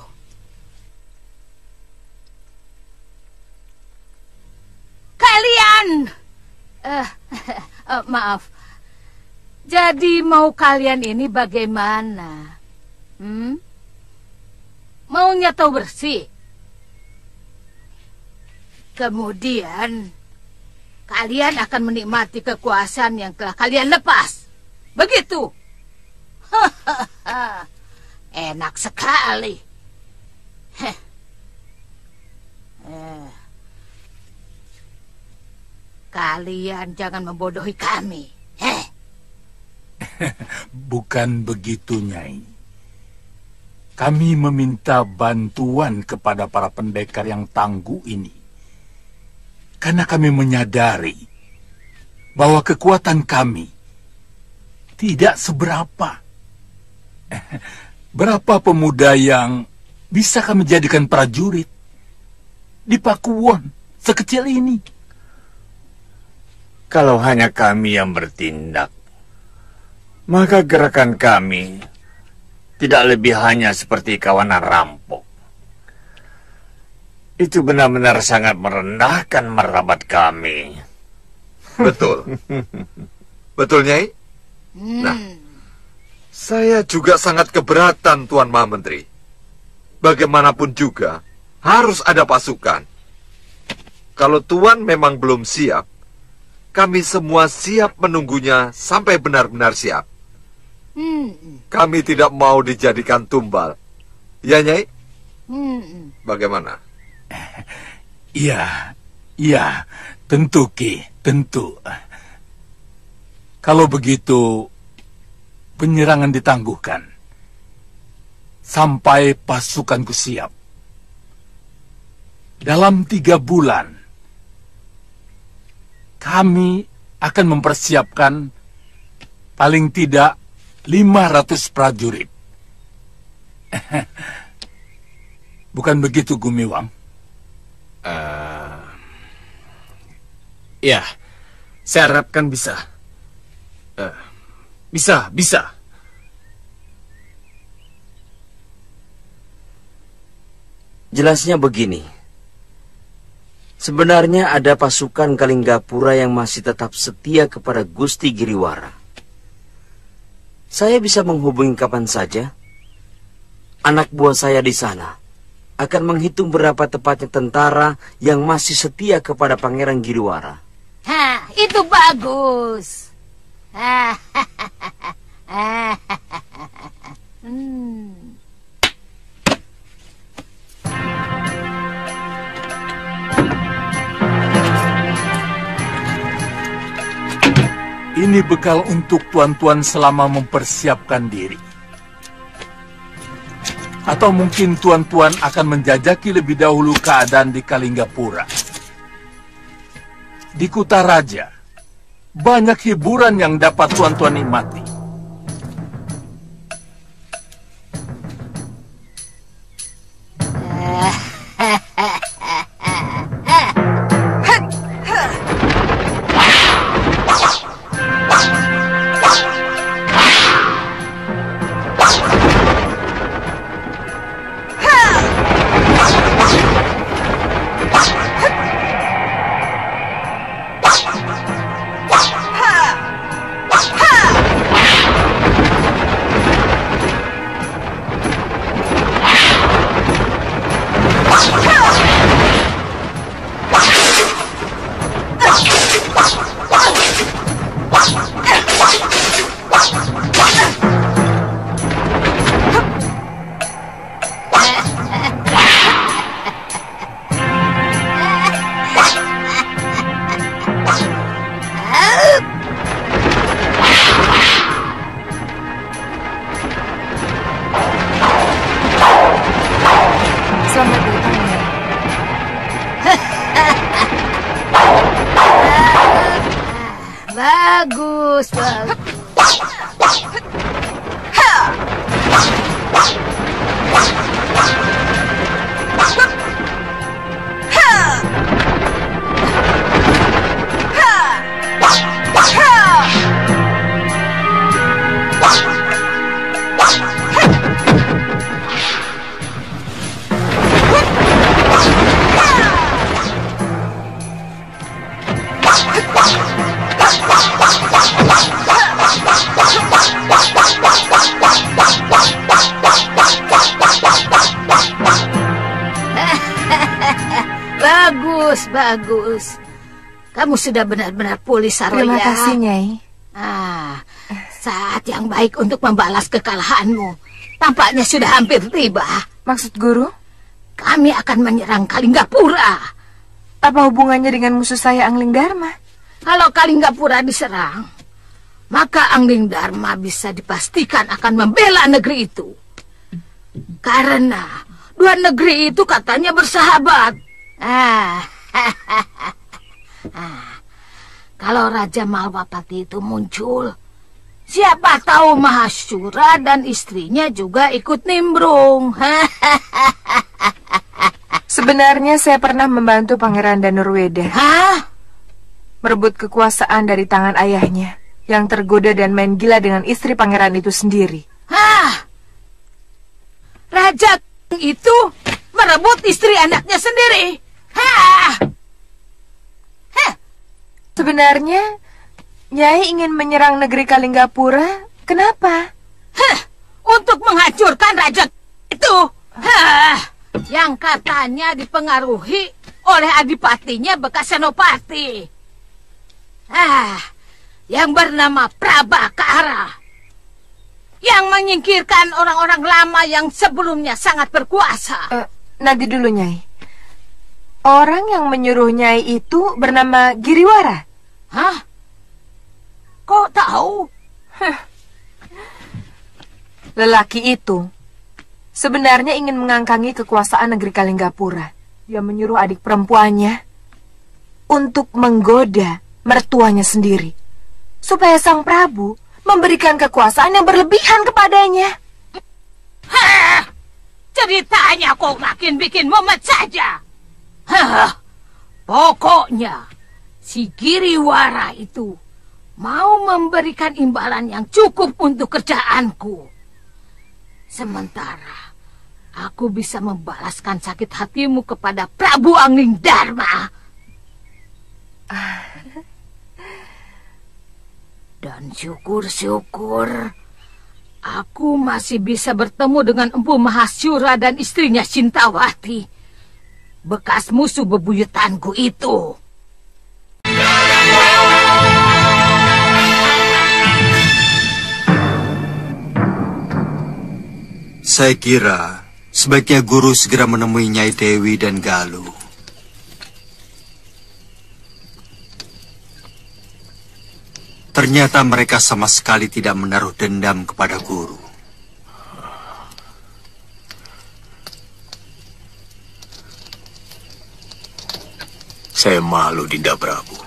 Kalian Uh, uh, maaf. Jadi mau kalian ini bagaimana? Hmm? Maunya tahu bersih. Kemudian kalian akan menikmati kekuasaan yang telah kalian lepas. Begitu. Enak sekali. Heh. Eh. Kalian jangan membodohi kami. Heh. Bukan begitu, Nyai. Kami meminta bantuan kepada para pendekar yang tangguh ini. Karena kami menyadari bahwa kekuatan kami tidak seberapa. Berapa pemuda yang bisa kami jadikan prajurit di Pakuwon sekecil ini? Kalau hanya kami yang bertindak, maka gerakan kami tidak lebih hanya seperti kawanan rampok. Itu benar-benar sangat merendahkan martabat kami. Betul. Betul, Nyai? Hmm. Nah, saya juga sangat keberatan, Tuan Mahamenteri. Bagaimanapun juga, harus ada pasukan. Kalau Tuan memang belum siap, kami semua siap menunggunya sampai benar-benar siap. Hmm. Kami tidak mau dijadikan tumbal. Ya, Nyai? Hmm. Bagaimana? Iya, iya, tentu Ki, tentu. Kalau begitu, penyerangan ditangguhkan sampai pasukanku siap. Dalam tiga bulan, kami akan mempersiapkan paling tidak lima ratus prajurit. Bukan begitu, Gumiwang? Uh, ya, saya harapkan bisa. Uh, bisa, bisa. Jelasnya begini. Sebenarnya ada pasukan Kalinggapura yang masih tetap setia kepada Gusti Giriwara. Saya bisa menghubungi kapan saja. Anak buah saya di sana akan menghitung berapa tepatnya tentara yang masih setia kepada Pangeran Giriwara. Hah, itu bagus. hmm. Ini bekal untuk tuan-tuan selama mempersiapkan diri. Atau mungkin tuan-tuan akan menjajaki lebih dahulu keadaan di Kalinggapura. Di Kutaraja, banyak hiburan yang dapat tuan-tuan nikmati. Bagus, bagus. Bagus, bagus. Kamu sudah benar-benar pulih, Saroya. Terima kasih, Nyai. Ah, saat yang baik untuk membalas kekalahanmu. Tampaknya sudah hampir tiba. Maksud guru? Kami akan menyerang Kalinggapura. Apa hubungannya dengan musuh saya, Angling Dharma? Kalau Kalinggapura diserang, maka Angling Dharma bisa dipastikan akan membela negeri itu. Karena dua negeri itu katanya bersahabat. Ah, ah, kalau Raja Malwapati itu muncul, siapa tahu Mahashura dan istrinya juga ikut nimbrung. Sebenarnya saya pernah membantu Pangeran Danurweda. Hah? Merebut kekuasaan dari tangan ayahnya yang tergoda dan main gila dengan istri pangeran itu sendiri. Hah? Raja itu merebut istri anaknya sendiri. Hah! Hah! Sebenarnya, Nyai ingin menyerang negeri Kalinggapura. Kenapa? Hah! Untuk menghancurkan raja itu. Hah! Yang katanya dipengaruhi oleh adipatinya bekas senopati. Ah, yang bernama Prabakara. Yang menyingkirkan orang-orang lama yang sebelumnya sangat berkuasa. Uh, nanti dulu, Nyai. Orang yang menyuruh Nyai itu bernama Giriwara. Hah? Kok tahu? Huh. Lelaki itu sebenarnya ingin mengangkangi kekuasaan negeri Kalinggapura. Dia menyuruh adik perempuannya untuk menggoda mertuanya sendiri, supaya sang Prabu memberikan kekuasaan yang berlebihan kepadanya. Hah! Ceritanya kok makin bikin mumet saja. Hah! Pokoknya si Giriwara itu mau memberikan imbalan yang cukup untuk kerjaanku. Sementara aku bisa membalaskan sakit hatimu kepada Prabu Anglingdarma. Dan syukur-syukur aku masih bisa bertemu dengan Empu Mahasyura dan istrinya Sintawati, bekas musuh bebuyutanku itu. Saya kira sebaiknya guru segera menemui Nyai Dewi dan Galuh. Ternyata mereka sama sekali tidak menaruh dendam kepada guru. Saya malu, Dinda Prabu.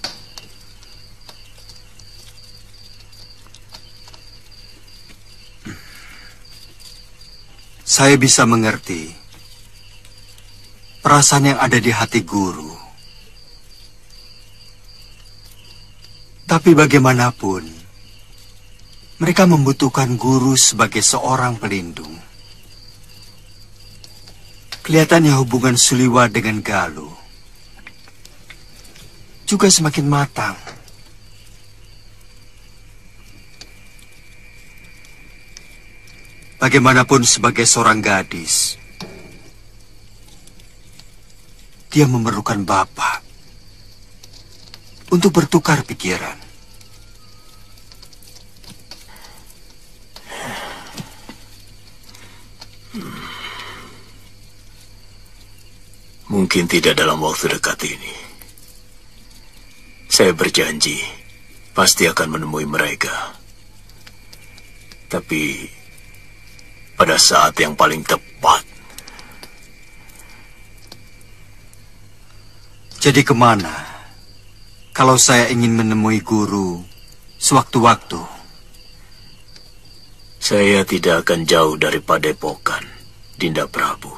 Saya bisa mengerti perasaan yang ada di hati guru. Tapi bagaimanapun, mereka membutuhkan guru sebagai seorang pelindung. Kelihatannya hubungan Suliwa dengan Galuh juga semakin matang. Bagaimanapun sebagai seorang gadis, dia memerlukan bapak untuk bertukar pikiran. Mungkin tidak dalam waktu dekat ini. Saya berjanji pasti akan menemui mereka. Tapi pada saat yang paling tepat. Jadi kemana kalau saya ingin menemui guru sewaktu-waktu? Saya tidak akan jauh dari Padepokan, Dinda Prabu.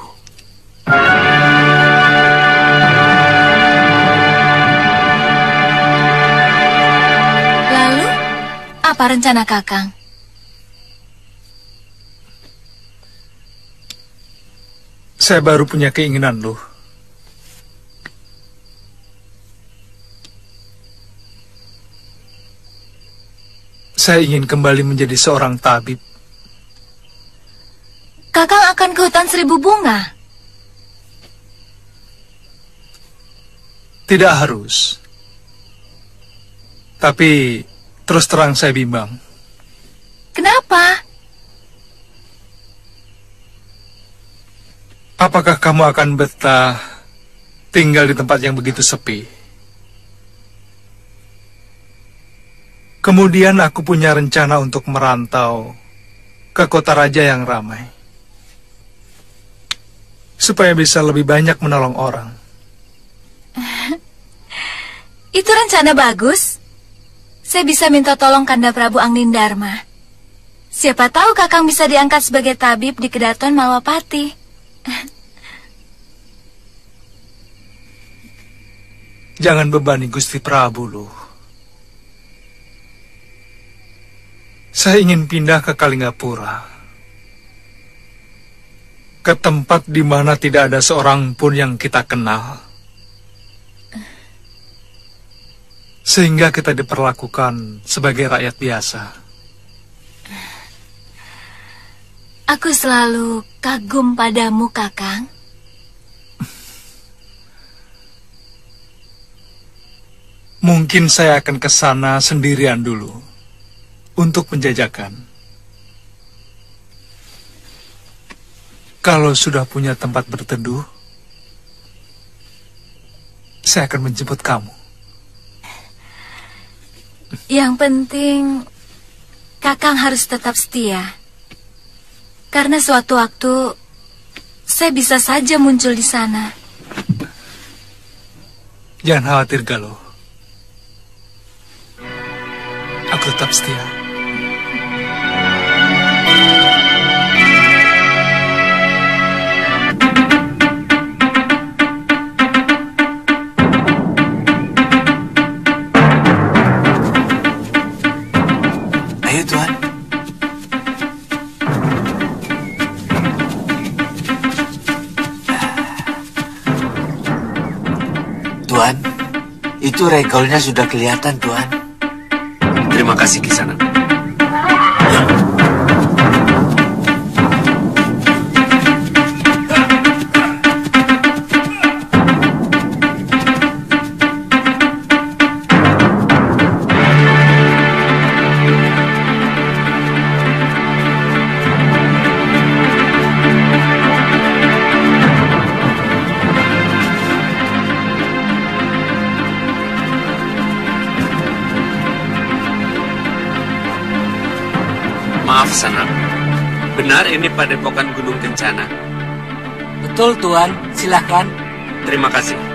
Lalu, apa rencana Kakang? Saya baru punya keinginan, loh. Saya ingin kembali menjadi seorang tabib. Kakang akan ke hutan seribu bunga? Tidak harus. Tapi terus terang saya bimbang. Kenapa? Apakah kamu akan betah tinggal di tempat yang begitu sepi? Kemudian aku punya rencana untuk merantau ke kota raja yang ramai, supaya bisa lebih banyak menolong orang. Itu rencana bagus. Saya bisa minta tolong Kanda Prabu Anglingdarma. Siapa tahu Kakang bisa diangkat sebagai tabib di Kedaton Malwapati. Jangan bebani Gusti Prabu, loh. Saya ingin pindah ke Kalinggapura. ke tempat di mana tidak ada seorang pun yang kita kenal. Sehingga kita diperlakukan sebagai rakyat biasa. Aku selalu kagum padamu, Kakang. Mungkin saya akan ke sana sendirian dulu untuk menjajakan. Kalau sudah punya tempat berteduh, saya akan menjemput kamu. Yang penting, Kakang harus tetap setia. Karena suatu waktu, saya bisa saja muncul di sana. Jangan khawatir, Galuh. Aku tetap setia. Ayo, Tuan. Tuan, itu regolnya sudah kelihatan, Tuan. Terima kasih, Kisanak. Maaf, Sanak. Benar ini padepokan Gunung Kencana? Betul, Tuan. Silakan. Terima kasih.